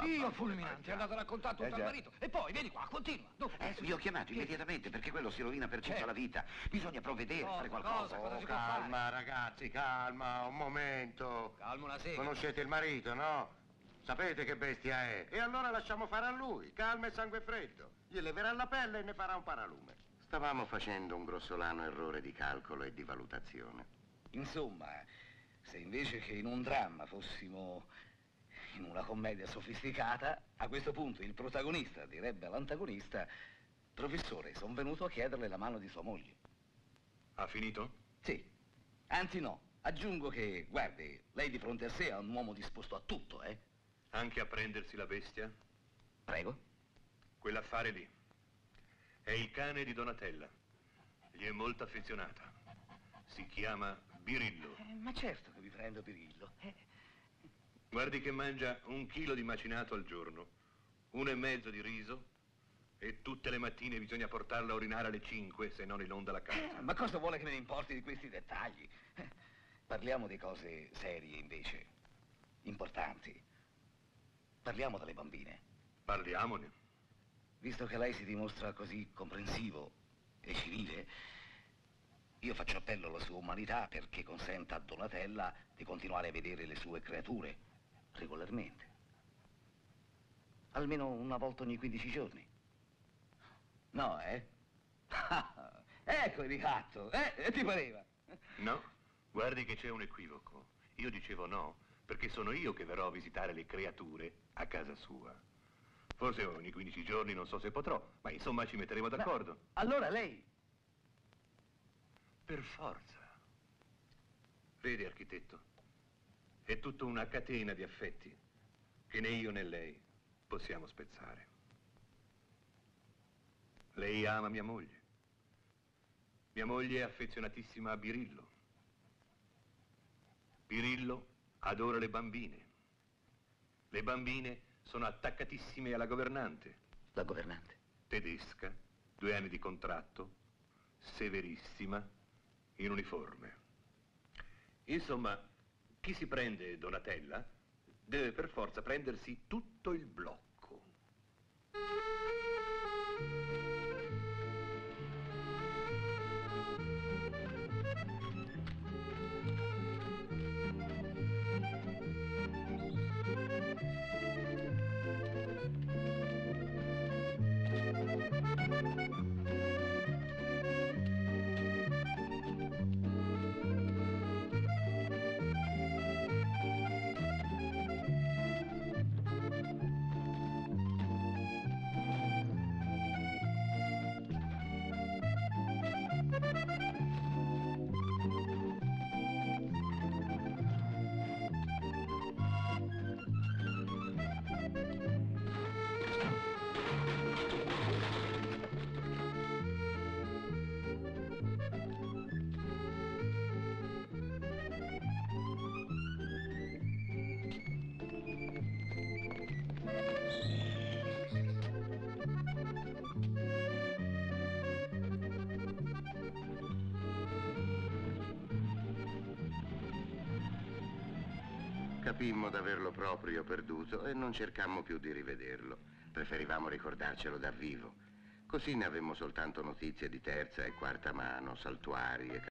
Dio fulminante, è andato a raccontare tutto al marito. E poi, vieni qua, continua. Vi ho chiamato immediatamente perché quello si rovina per tutta la vita. Bisogna provvedere, fare qualcosa. Cosa si può fare? Calma, ragazzi, calma, un momento. Calma una sega. Conoscete il marito, no? Sapete che bestia è? E allora lasciamo fare a lui, calma e sangue freddo. Gli leverà la pelle e ne farà un paralume. Stavamo facendo un grossolano errore di calcolo e di valutazione. Insomma, se invece che in un dramma fossimo in una commedia sofisticata, a questo punto il protagonista direbbe all'antagonista: professore, sono venuto a chiederle la mano di sua moglie. Ha finito? Sì, anzi no, aggiungo che, guardi, lei di fronte a sé ha un uomo disposto a tutto, Anche a prendersi la bestia? Prego? Quell'affare lì è il cane di Donatella. Gli è molto affezionata. Si chiama Birillo. Ma certo che vi prendo Birillo. Guardi che mangia 1 chilo di macinato al giorno, 1,5 di riso, e tutte le mattine bisogna portarla a urinare alle 5, se no inonda la casa. Ma cosa vuole che me ne importi di questi dettagli? Parliamo di cose serie, invece, importanti. Parliamo delle bambine. Parliamone. Visto che lei si dimostra così comprensivo e civile, io faccio appello alla sua umanità perché consenta a Donatella di continuare a vedere le sue creature regolarmente. Almeno una volta ogni 15 giorni. No, Ecco il ricatto, ti pareva? No, guardi che c'è un equivoco. Io dicevo no, perché sono io che verrò a visitare le creature a casa sua. Forse ogni 15 giorni non so se potrò, ma insomma ci metteremo d'accordo. Allora lei... Per forza. Vede, architetto, è tutta una catena di affetti che né io né lei possiamo spezzare. Lei ama mia moglie. Mia moglie è affezionatissima a Birillo. Birillo adora le bambine. Le bambine sono attaccatissime alla governante. La governante? Tedesca, 2 anni di contratto, severissima, in uniforme. Insomma, chi si prende Donatella deve per forza prendersi tutto il blocco. Capimmo d'averlo proprio perduto e non cercammo più di rivederlo. Preferivamo ricordarcelo da vivo. Così ne avemmo soltanto notizie di terza e quarta mano, saltuarie,